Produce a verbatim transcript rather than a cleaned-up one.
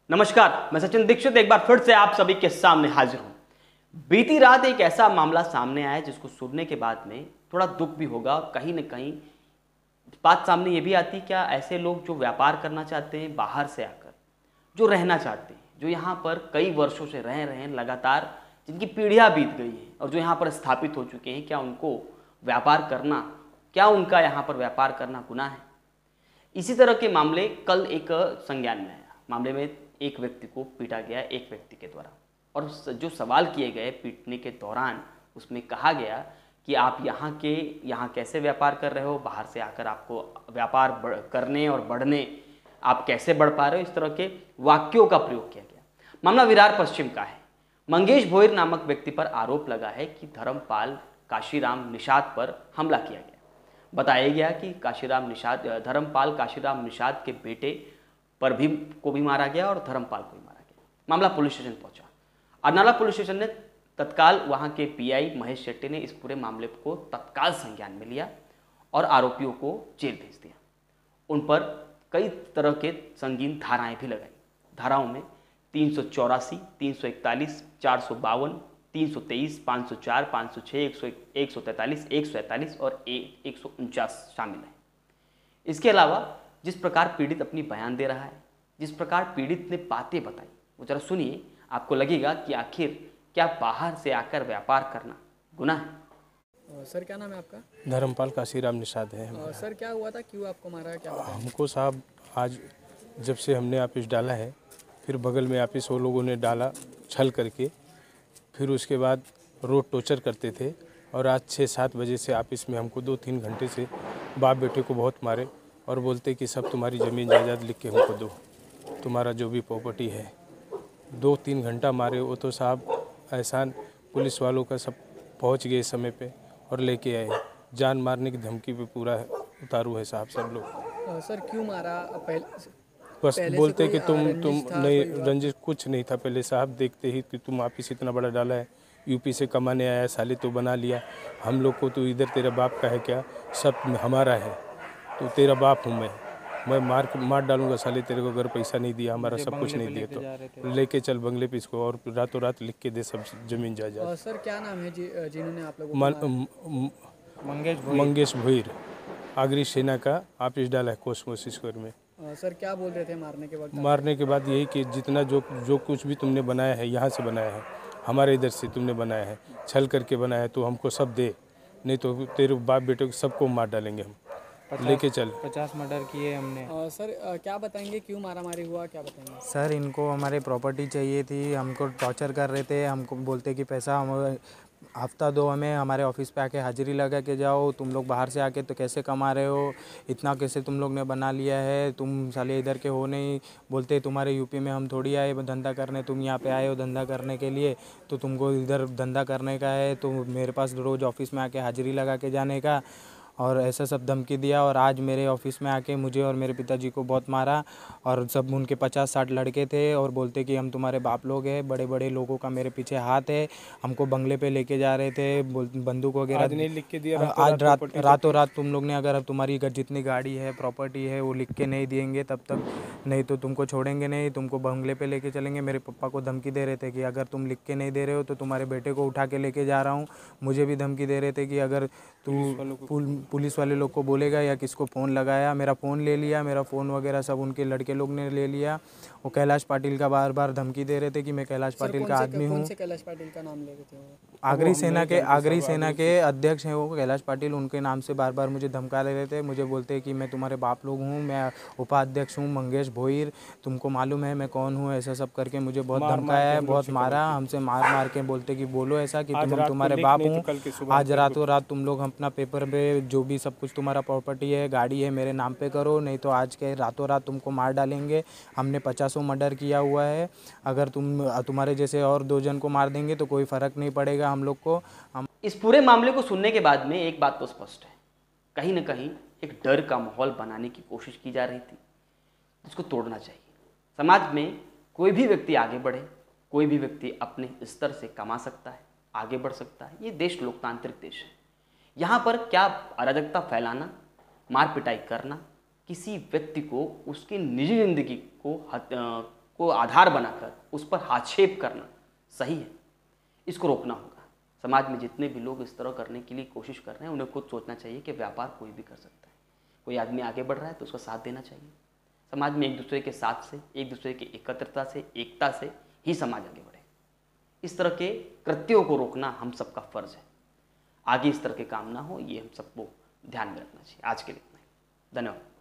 नमस्कार, मैं सचिन दीक्षित एक बार फिर से आप सभी के सामने हाजिर हूं। बीती रात एक ऐसा मामला सामने आया जिसको सुनने के बाद में थोड़ा दुख भी होगा। कहीं ना कहीं बात सामने ये भी आती, क्या ऐसे लोग जो व्यापार करना चाहते हैं बाहर से आकर, जो रहना चाहते हैं, जो यहाँ पर कई वर्षों से रह रहे हैं लगातार, जिनकी पीढ़ियाँ बीत गई हैं और जो यहाँ पर स्थापित हो चुके हैं, क्या उनको व्यापार करना, क्या उनका यहाँ पर व्यापार करना गुनाह है? इसी तरह के मामले कल एक संज्ञान में आया। मामले में एक व्यक्ति को पीटा गया एक व्यक्ति के द्वारा, और जो सवाल किए गए पीटने के दौरान उसमें कहा गया कि आप यहाँ के यहाँ कैसे व्यापार कर रहे हो, बाहर से आकर आपको व्यापार करने और बढ़ने आप कैसे बढ़ पा रहे हो, इस तरह के वाक्यों का प्रयोग किया गया। मामला विरार पश्चिम का है। मंगेश भोईर नामक व्यक्ति पर आरोप लगा है कि धर्मपाल काशीराम निषाद पर हमला किया गया। बताया गया कि काशीराम निषाद धर्मपाल काशीराम निषाद के बेटे पर भी को भी मारा गया और धर्मपाल को भी मारा गया। मामला पुलिस स्टेशन पहुंचा। अरनाला पुलिस स्टेशन ने तत्काल वहां के पीआई महेश शेट्टी ने इस पूरे मामले को तत्काल संज्ञान में लिया और आरोपियों को जेल भेज दिया। उन पर कई तरह के संगीन धाराएं भी लगाई। धाराओं में तीन सौ चौरासी, तीन सौ इकतालीस, चार सौ बावन, तीन सौ तेईस, पाँच सौ चार, पाँच सौ छः, एक सौ एक सौ तैंतालीस, एक सौ इकतालीस और एक सौ उनचास शामिल है। इसके अलावा जिस प्रकार पीड़ित अपनी बयान दे रहा है, जिस प्रकार पीड़ित ने बातें बताई, वो जरा सुनिए, आपको लगेगा कि आखिर क्या बाहर से आकर व्यापार करना गुनाह है। सर क्या नाम है आपका? धर्मपाल काशीराम निषाद है। सर क्या हुआ था, क्यों आपको मारा, क्या बताया? हमको साहब आज जब से हमने ऑफिस डाला है, फिर बगल में ऑफिस वो लोगों ने डाला छल करके, फिर उसके बाद रोड टॉर्चर करते थे और आज छः सात बजे से ऑफिस में हमको दो तीन घंटे से बाप बेटे को बहुत मारे और बोलते कि सब तुम्हारी ज़मीन जायदाद लिख के हमको दो, तुम्हारा जो भी प्रॉपर्टी है। दो तीन घंटा मारे। वो तो साहब एहसान पुलिस वालों का सब पहुंच गए समय पे और लेके आए। जान मारने की धमकी पे पूरा उतारू है साहब सब लोग। सर क्यों मारा? पहले बस पहले बोलते कि तुम तुम नहीं, रंजिश रंजिश कुछ नहीं था पहले साहब। देखते ही कि तुम ऑफिस इतना बड़ा डाला है, यूपी से कमाने आया, साले तो बना लिया हम लोग को, तो इधर तेरा बाप का है क्या, सब हमारा है, तो तेरा बाप हूँ मैं मैं मार मार डालूंगा साले तेरे को अगर पैसा नहीं दिया, हमारा सब कुछ नहीं दिया तो लेके चल बंगले पे इसको और रातों रात लिख के दे सब जमीन जायदाद। सर क्या नाम है जी, जिन्होंने आप लोगों को? मंगेश मंगेश भोईर आगरी सेना का ऑफिस डाला है कोसमोस स्क्वायर में। सर क्या बोल रहे थे मारने के वक्त? मारने के बाद यही कि जितना जो जो कुछ भी तुमने बनाया है यहाँ से बनाया है, हमारे इधर से तुमने बनाया है, छल करके बनाया है, तो हमको सब दे, नहीं तो तेरे बाप बेटे को सबको मार डालेंगे हम, लेके चल। पचास मर्डर किए हमने। आ, सर आ, क्या बताएंगे, क्यों मारामारी हुआ, क्या बताएंगे? सर इनको हमारे प्रॉपर्टी चाहिए थी, हमको टॉर्चर कर रहे थे, हमको बोलते कि पैसा हम हफ्ता दो, हमें हमारे ऑफिस पे आके हाजिरी लगा के जाओ, तुम लोग बाहर से आके तो कैसे कमा रहे हो, इतना कैसे तुम लोग ने बना लिया है, तुम साले इधर के हो नहीं। बोलते तुम्हारे यूपी में हम थोड़ी आए धंधा करने, तुम यहाँ पे आए हो धंधा करने के लिए, तो तुमको इधर धंधा करने का है, तो मेरे पास रोज़ ऑफिस में आके हाजिरी लगा के जाने का, और ऐसा सब धमकी दिया। और आज मेरे ऑफिस में आके मुझे और मेरे पिताजी को बहुत मारा, और सब उनके पचास साठ लड़के थे और बोलते कि हम तुम्हारे बाप लोग हैं, बड़े बड़े लोगों का मेरे पीछे हाथ है, हमको बंगले पे लेके जा रहे थे, बंदूक वगैरह नहीं लिख के दिया। आज रात रातों रात तुम लोग ने, अगर तुम्हारी जितनी गाड़ी है प्रॉपर्टी है वो लिख के नहीं देंगे तब तक नहीं तो तुमको छोड़ेंगे नहीं, तुमको बंगले पे लेके चलेंगे। मेरे पापा को धमकी दे रहे थे कि अगर तुम लिख के नहीं दे रहे हो तो तुम्हारे बेटे को उठा के लेके जा रहा हूँ। मुझे भी धमकी दे रहे थे कि अगर तू पुलिस वाले लोग को बोलेगा या किसको फ़ोन लगाया। मेरा फ़ोन ले लिया, मेरा फ़ोन वगैरह सब उनके लड़के लोग ने ले लिया। वो कैलाश पाटिल का बार बार धमकी दे रहे थे कि मैं कैलाश पाटिल का आदमी हूँ। कैलाश पाटिल का नाम ले रहे थे? आगरी सेना के आगरी सेना के अध्यक्ष हैं वो कैलाश पाटिल, उनके नाम से बार बार मुझे धमका ले रहे थे। मुझे बोलते कि मैं तुम्हारे बाप लोग हूँ, मैं उपाध्यक्ष हूँ मंगेश भोईर, तुमको मालूम है मैं कौन हूँ, ऐसा सब करके मुझे बहुत धमकाया है, बहुत मारा, हमसे मार मार के बोलते कि बोलो ऐसा कि तुम तुम्हारे बाप हूँ। आज रातों रात तुम लोग अपना पेपर पे जो भी सब कुछ तुम्हारा प्रॉपर्टी है, गाड़ी है, मेरे नाम पे करो, नहीं तो आज के रातों रात तुमको मार डालेंगे। हमने पचासों मर्डर किया हुआ है, अगर तुम तुम्हारे जैसे और दो जन को मार देंगे तो कोई फ़र्क नहीं पड़ेगा हम लोग को। हम इस पूरे मामले को सुनने के बाद में एक बात तो स्पष्ट है, कहीं ना कहीं एक डर का माहौल बनाने की कोशिश की जा रही थी, जिसको तोड़ना चाहिए। समाज में कोई भी व्यक्ति आगे बढ़े, कोई भी व्यक्ति अपने स्तर से कमा सकता है, आगे बढ़ सकता है। ये देश लोकतांत्रिक देश है। यहाँ पर क्या अराजकता फैलाना, मार पिटाई करना, किसी व्यक्ति को उसकी निजी जिंदगी को को आधार बनाकर उस पर आक्षेप करना सही है, इसको रोकना होगा। समाज में जितने भी लोग इस तरह करने के लिए कोशिश कर रहे हैं उन्हें खुद सोचना चाहिए कि व्यापार कोई भी कर सकता है। कोई आदमी आगे बढ़ रहा है तो उसका साथ देना चाहिए। समाज में एक दूसरे के साथ से, एक दूसरे की एकत्रता से, एकता से ही समाज आगे बढ़े। इस तरह के कृत्यों को रोकना हम सबका फर्ज है। आगे इस तरह के काम ना हो, ये हम सबको ध्यान में रखना चाहिए। आज के लिए इतना ही। धन्यवाद।